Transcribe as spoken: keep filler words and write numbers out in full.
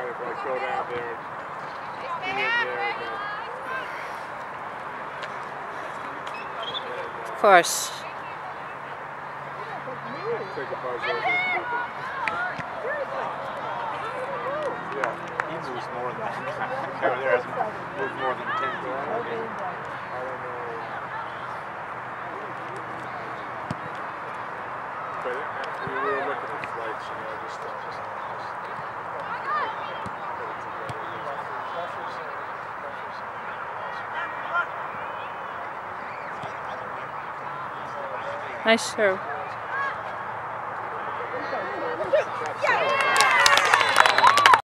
kind of like go down there and be in there. But, of course. Take a buzz over to people. Yeah. He moves more than that. Over there hasn't moved more than ten feet. I don't know. But we were looking at flights, you know, just just, just Nice serve.